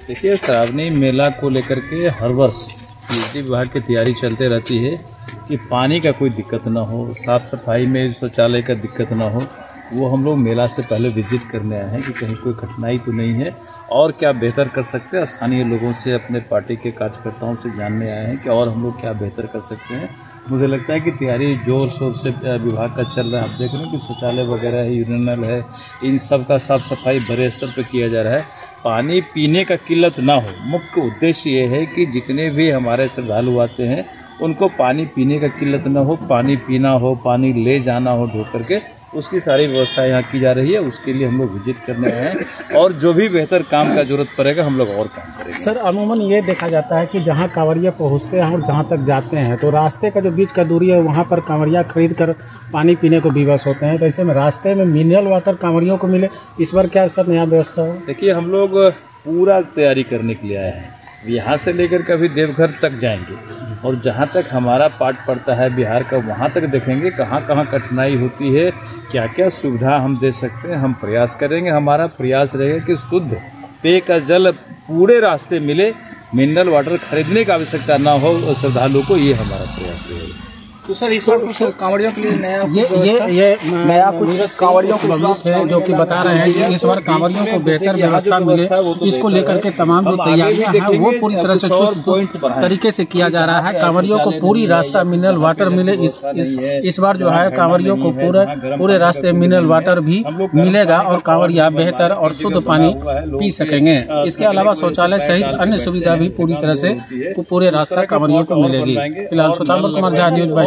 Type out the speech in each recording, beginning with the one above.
देखिए, श्रावणी मेला को लेकर के हर वर्ष बिजली विभाग की तैयारी चलते रहती है कि पानी का कोई दिक्कत ना हो, साफ सफाई में शौचालय का दिक्कत ना हो। वो हम लोग मेला से पहले विजिट करने आए हैं कि कहीं कोई कठिनाई तो नहीं है और क्या बेहतर कर सकते हैं। स्थानीय लोगों से, अपने पार्टी के कार्यकर्ताओं से जानने आए हैं कि और हम लोग क्या बेहतर कर सकते हैं। मुझे लगता है कि तैयारी जोर शोर से विभाग का चल रहा है। आप देख रहे हैं कि शौचालय वगैरह है, यूरिनल है, इन सब का साफ सफाई बड़े स्तर पर किया जा रहा है। पानी पीने का किल्लत ना हो, मुख्य उद्देश्य ये है कि जितने भी हमारे श्रद्धालु आते हैं उनको पानी पीने का किल्लत ना हो, पानी पीना हो, पानी ले जाना हो ढो करके, उसकी सारी व्यवस्था यहाँ की जा रही है। उसके लिए हम लोग विजिट करने आए हैं और जो भी बेहतर काम का जरूरत पड़ेगा हम लोग और काम करेंगे। सर, अमूमन ये देखा जाता है कि जहाँ कांवरिया पहुँचते हैं और जहाँ तक जाते हैं तो रास्ते का जो बीच का दूरी है वहाँ पर कांवरिया खरीद कर पानी पीने को विवश होते हैं। तो ऐसे में रास्ते में मिनरल वाटर कांवरियों को मिले, इस बार क्या सर नया व्यवस्था हो? देखिए, हम लोग पूरा तैयारी करने के लिए आए हैं। यहाँ से लेकर कभी देवघर तक जाएंगे और जहाँ तक हमारा पार्ट पड़ता है बिहार का, वहाँ तक देखेंगे कहाँ कहाँ कठिनाई होती है, क्या क्या सुविधा हम दे सकते हैं। हम प्रयास करेंगे, हमारा प्रयास रहेगा कि शुद्ध पेय का जल पूरे रास्ते मिले, मिनरल वाटर खरीदने की आवश्यकता ना हो श्रद्धालुओं को, ये हमारा प्रयास रहेगा। तो सर इस बार कुछ कांवड़ियों के लिए नया नया कुछ कांवड़ियों को लोग हैं जो कि बता रहे हैं कि इस बार कांवड़ियों को बेहतर व्यवस्था मिले, इसको लेकर के तमाम जो तैयारियां हैं वो पूरी तरह से चुस्त तरीके से किया जा रहा है। कांवड़ियों को पूरी रास्ता मिनरल वाटर मिले, इस बार जो है कांवड़ियों को पूरे रास्ते मिनरल वाटर भी मिलेगा और कांवड़िया बेहतर और शुद्ध पानी पी सकेंगे। इसके अलावा शौचालय सहित अन्य सुविधा भी पूरी तरह से पूरे रास्ता कांवड़ियों को मिलेगी। फिलहाल सुतांबर कुमार झा, न्यूज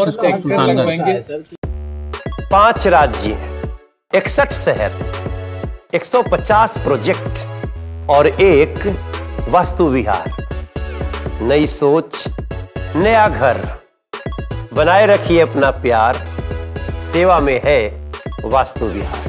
5 राज्य, 61 शहर, 150 प्रोजेक्ट और एक वास्तु विहार। नई सोच, नया घर। बनाए रखिए अपना प्यार, सेवा में है वास्तु विहार।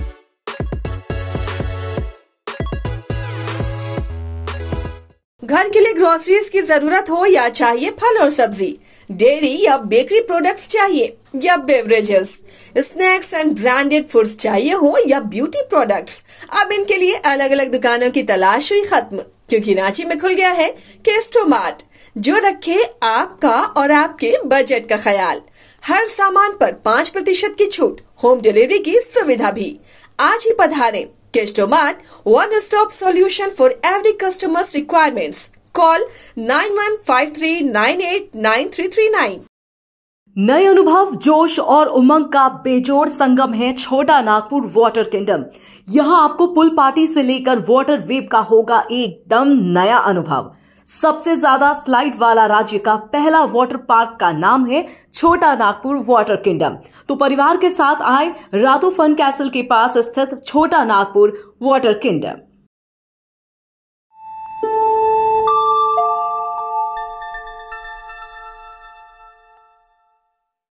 घर के लिए ग्रोसरीज की जरूरत हो या चाहिए फल और सब्जी, डेयरी या बेकरी प्रोडक्ट्स चाहिए या beverages, snacks and branded foods चाहिए हो या ब्यूटी प्रोडक्ट्स, अब इनके लिए अलग अलग दुकानों की तलाश हुई खत्म, क्योंकि रांची में खुल गया है केस्टोमार्ट, जो रखे आपका और आपके बजट का ख्याल। हर सामान पर 5% की छूट, होम डिलीवरी की सुविधा भी। आज ही पधारें। केस्टोमार्ट, one stop solution for every customers requirements. Call 9153989339। नए अनुभव, जोश और उमंग का बेजोड़ संगम है छोटा नागपुर वाटर किंगडम। यहां आपको पुल पार्टी से लेकर वाटर वेव का होगा एकदम नया अनुभव। सबसे ज्यादा स्लाइड वाला राज्य का पहला वाटर पार्क का नाम है छोटा नागपुर वाटर किंगडम। तो परिवार के साथ आए रातू फन कैसल के पास स्थित छोटा नागपुर वाटर किंगडम।